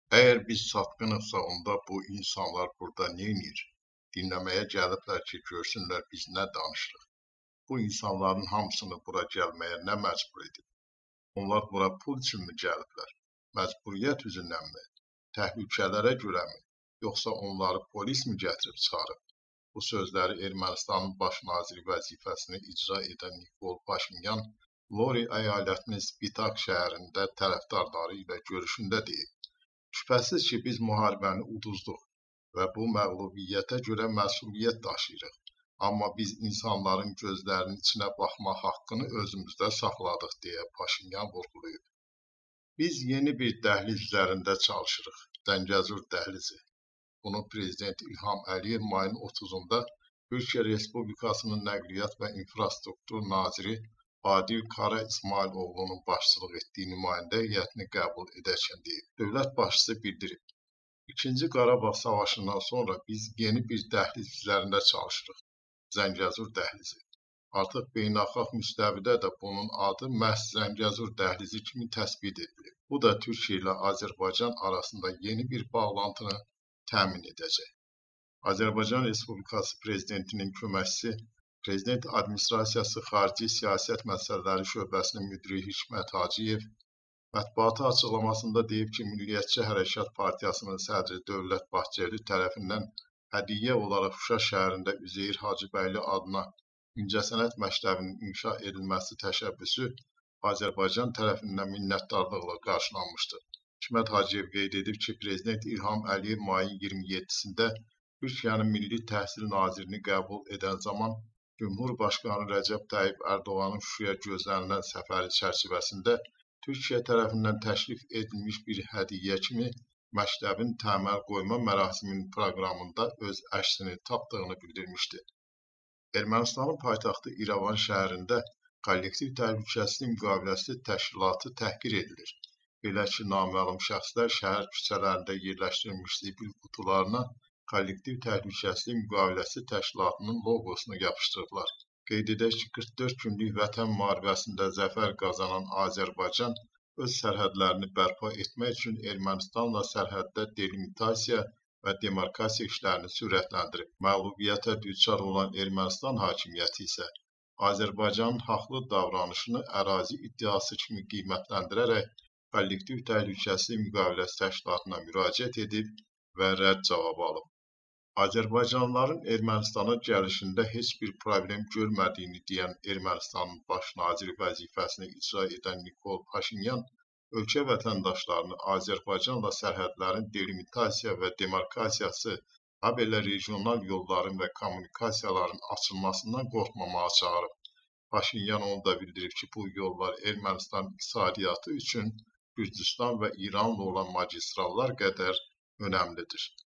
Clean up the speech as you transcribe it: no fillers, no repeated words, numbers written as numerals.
Əgər biz satqınıqsa, onda bu insanlar burada neynir? Dinləməyə gəliblər ki, görsünlər biz nə danışırıq. Bu insanların hamısını bura gəlməyə nə məcbur edib? Onlar bura pul üçünmü gəliblər? Məcburiyyət üzünənmi? Təhlükələrə görəmi? Yoxsa onları polis mi gətirib çıxarıb? Bu sözləri Ermənistanın baş naziri vəzifəsini icra edən Nikol Paşinyan Lori əyalətinin Spitak şəhərində tərəfdarları ilə görüşündə deyib. Şübhəsiz ki, biz müharibəni uduzduq və bu məğlubiyyətə görə məsuliyyət daşıyırıq. Amma biz insanların gözlərinin içinə baxmaq haqqını özümüzdə saxladıq, deyə Paşinyan vurğulayıb. Biz yeni bir dəhliz üzərində çalışırıq, Zəngəzur dəhlizi. Bunu Prezident İlham Əliyev mayın 30-da Türkiyə Respublikasının Nəqliyyat və İnfrastruktur Naziri Adil Kara İsmailoğlu'nun başçılıq etdiyi nümayəndə heyətini qəbul edərkən deyib. Dövlət başçısı bildirib. İkinci Qarabağ Savaşından sonra biz yeni bir dəhliz üzərində çalışırıq, Zəngəzur dəhlizi. Artıq beynəlxalq müstəvidə də bunun adı məhz Zəngəzur dəhlizi kimi təsbit edilib. Bu da Türkiyə ilə Azərbaycan arasında yeni bir bağlantını təmin edəcək. Azərbaycan Respublikası Prezidentinin köməkçisi, Prezident Administrasiyası Xarici Siyasət Məsələləri Şöbəsinin müdiri Hikmət Hacıyev mətbuata açıqlamasında deyib ki, Milliyyətçi Hərəkat Partiyasının sədri Dövlət Bahçeli tərəfindən hədiyyə olaraq Şuşa şəhərində Üzeyir Hacıbəyli adına İncəsənət məktəbinin inşa edilməsi təşəbbüsü Azərbaycan tərəfindən minnətdarlıqla qarşılanmışdır. Hikmət Hacıyev qeyd edib ki, Prezident İlham Əliyev mayın 27-sində Türkiyənin Milli Təhsil Nazirini qəbul edən zaman Cümhurbaşqanı Rəcəb Tayyip Ərdoğanın Şuşaya gözlənilən səfəri çərçivəsində Türkiyə tərəfindən təklif edilmiş bir hədiyyə kimi məktəbin təməl qoyma mərasiminin proqramında öz əksini tapdığını bildirmişdi. Ermənistanın paytaxtı İrəvan şəhərində kollektiv təhlükəsizlik müqaviləsi təşkilatı təhqir edilir. Belə ki, naməlum şəxslər şəhər küçələrində yerləşdirilmiş zibil qutularına kollektiv təhlükəsizlik müqaviləsi təşkilatının loqosunu yapışdırıblar. Qeyd edək ki, 44 günlük vətən müharibəsində zəfər qazanan Azərbaycan öz sərhədlərini bərpa etmək üçün Ermənistanla sərhəddə delimitasiya və demarkasiya işlərini sürətləndirib. Məğlubiyyətə düçar olan Ermənistan hakimiyyəti isə Azərbaycanın haqlı davranışını ərazi iddiası kimi qiymətləndirərək kollektiv təhlükəsizlik müqaviləsi təşkilatına müraciət edib və rədd cavabı alıb. Azərbaycanlıların Ermənistana gəlişində heç bir problem görmədiyini deyən Ermənistanın baş naziri vəzifəsini icra edən Nikol Paşinyan, ölkə vətəndaşlarını Azərbaycanla sərhədlərin delimitasiya və demarkasiyası, habelə regional yolların və kommunikasiyaların açılmasından qorxmamağa çağırıb. Paşinyan onu da bildirib ki, bu yollar Ermənistan iqtisadiyyatı üçün Gürcüstan və İranla olan magistrallar qədər önəmlidir.